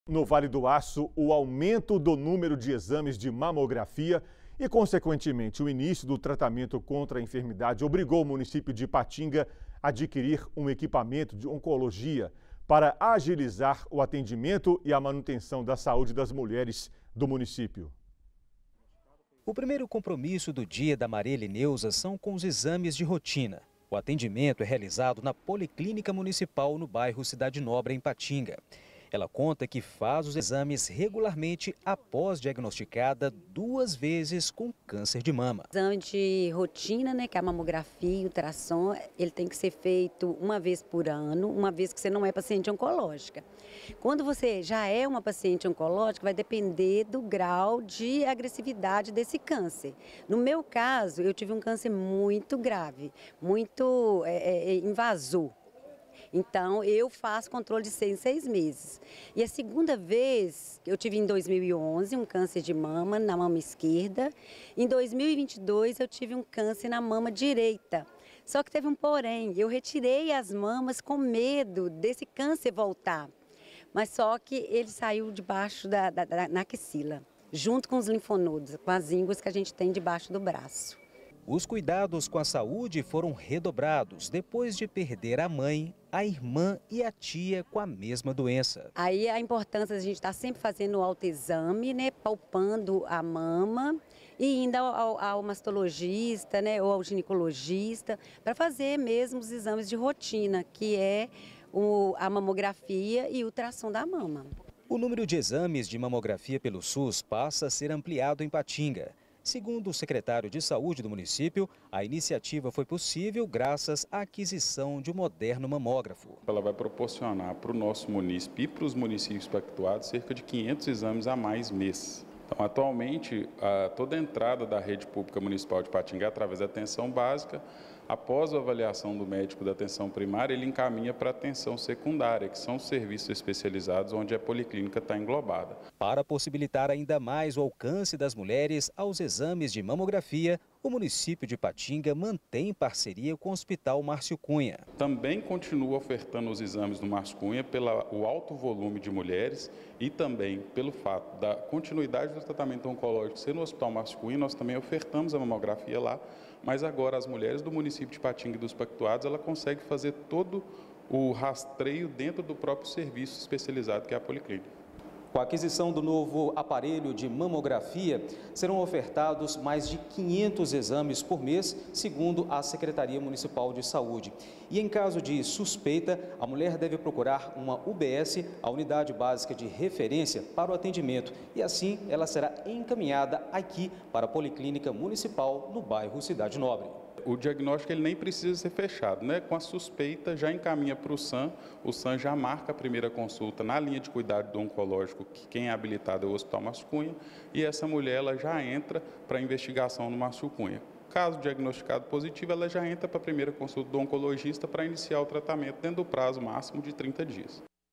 No Vale do Aço, o aumento do número de exames de mamografia e, consequentemente, o início do tratamento contra a enfermidade obrigou o município de Ipatinga a adquirir um equipamento de oncologia para agilizar o atendimento e a manutenção da saúde das mulheres do município. O primeiro compromisso do Dia da Maria Elineusa são com os exames de rotina. O atendimento é realizado na Policlínica Municipal no bairro Cidade Nobre, em Ipatinga. Ela conta que faz os exames regularmente após diagnosticada 2 vezes com câncer de mama. Exame de rotina, né, que é a mamografia e o ultrassom, ele tem que ser feito uma vez por ano, uma vez que você não é paciente oncológica. Quando você já é uma paciente oncológica, vai depender do grau de agressividade desse câncer. No meu caso, eu tive um câncer muito grave, muito invasor. Então, eu faço controle de 6 em 6 meses. E a segunda vez, eu tive em 2011 um câncer de mama na mama esquerda. Em 2022, eu tive um câncer na mama direita. Só que teve um porém, eu retirei as mamas com medo desse câncer voltar. Mas só que ele saiu debaixo na axila, junto com os linfonodos, com as ínguas que a gente tem debaixo do braço. Os cuidados com a saúde foram redobrados depois de perder a mãe, a irmã e a tia com a mesma doença. Aí a importância de a gente estar sempre fazendo o autoexame, né, palpando a mama e indo ao mastologista, né, ou ao ginecologista, para fazer mesmo os exames de rotina, que é a mamografia e o ultrassom da mama. O número de exames de mamografia pelo SUS passa a ser ampliado em Ipatinga. Segundo o secretário de Saúde do município, a iniciativa foi possível graças à aquisição de um moderno mamógrafo. Ela vai proporcionar para o nosso município e para os municípios pactuados cerca de 500 exames a mais mês. Então, atualmente, toda a entrada da rede pública municipal de Ipatinga é através da atenção básica. Após a avaliação do médico da atenção primária, ele encaminha para a atenção secundária, que são os serviços especializados onde a policlínica está englobada. Para possibilitar ainda mais o alcance das mulheres aos exames de mamografia, o município de Ipatinga mantém parceria com o Hospital Márcio Cunha. Também continua ofertando os exames do Márcio Cunha pelo alto volume de mulheres e também pelo fato da continuidade do tratamento oncológico ser no Hospital Márcio Cunha. Nós também ofertamos a mamografia lá, mas agora as mulheres do município de Ipatinga e dos pactuados, ela consegue fazer todo o rastreio dentro do próprio serviço especializado que é a policlínica. Com a aquisição do novo aparelho de mamografia, serão ofertados mais de 500 exames por mês, segundo a Secretaria Municipal de Saúde. E em caso de suspeita, a mulher deve procurar uma UBS, a Unidade Básica de Referência, para o atendimento. E assim, ela será encaminhada aqui para a Policlínica Municipal, no bairro Cidade Nobre. O diagnóstico ele nem precisa ser fechado, né? Com a suspeita já encaminha para o SAM já marca a primeira consulta na linha de cuidado do oncológico, que quem é habilitado é o Hospital Márcio Cunha, e essa mulher ela já entra para a investigação no Márcio Cunha. Caso diagnosticado positivo, ela já entra para a primeira consulta do oncologista para iniciar o tratamento dentro do prazo máximo de 30 dias.